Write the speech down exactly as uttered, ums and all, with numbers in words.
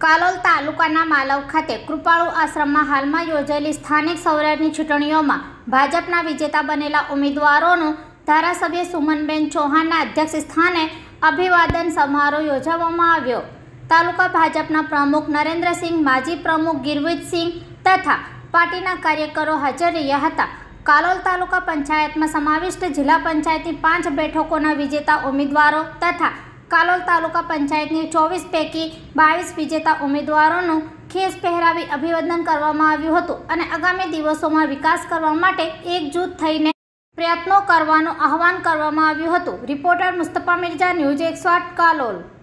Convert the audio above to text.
કાલોલ તાલુકાના માલવ ખાતે કૃપાળુ આશ્રમમાં હાલમાં યોજાયેલી સ્થાનિક સ્વરાજની ચૂંટણીઓમાં ભાજપના વિજેતા બનેલા ઉમેદવારોનું ધારાસભ્ય સુમનબેન ચૌહાણના અધ્યક્ષ સ્થાને અભિવાદન સમારોહ યોજવામાં આવ્યો। તાલુકા ભાજપના પ્રમુખ નરેન્દ્રસિંહ, માજી પ્રમુખ ગિરવીરસિંહ તથા પાર્ટીના કાર્યકરો હાજર રહ્યા હતા। કાલોલ તાલુકા પંચાયતમાં સમાવિષ્ટ જિલ્લા પંચાયતની પાંચ બેઠકોના વિજેતા ઉમેદવારો તથા કાલોલ તાલુકા પંચાયતની ચોવીસ પૈકી બાવીસ વિજેતા ઉમેદવારોનું ખેસ પહેરાવી અભિવાદન કરવામાં આવ્યું હતું અને આગામી દિવસોમાં વિકાસ કરવા માટે એકજૂથ થઈને પ્રયત્નો કરવાનું આહવાન કરવામાં આવ્યું હતું। રિપોર્ટર મુસ્તફા મિર્ઝા, ન્યૂઝ એકસો આઠ, કાલોલ।